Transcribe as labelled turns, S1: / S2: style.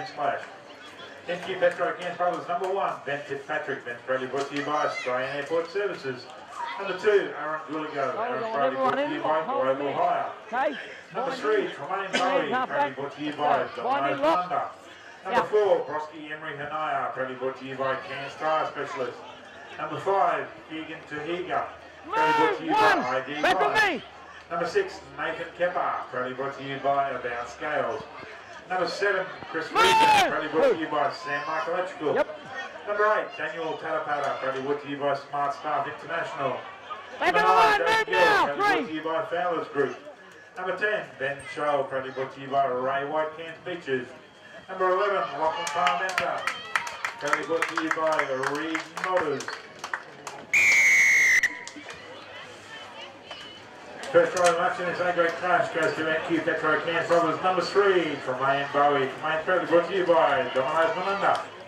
S1: and Splash. NQ Petro Cairns Brothers, number 1, Ben Fitzpatrick, Ben proudly brought to you by Australian Airport Services. Number 2, Aaron Gulligo, Aaron proudly brought to you by Global Hire. Number 3, Tremayne Bowie, proudly brought to you by Domino's Thunder. Number 4, Broski Emery Hanaya, proudly brought to you by Cairns Tyre Specialist. Number 5, Keegan Tahiga, proudly brought to you by ID Life. Number 6, Nathan Kepper, proudly brought to you by About Scales. Number 7, Chris Riesen, proudly brought to you by Sam Mark Electrical. Number 8, Daniel Tadapata, proudly brought to you by Smart Staff International. Number 9, David Gill, proudly brought to you by Fowlers Group. Number 10, Ben Scholl, proudly brought to you by Ray White Cairns Beaches. Number 11, Lachlan Parmenter, proudly brought to you by Reed Modders. First row of match in this A-grade crash goes to NQ Petro Cairns Brothers, number 3, Tremayne Bowie. Tremayne proudly brought to you by Domino's Melinda.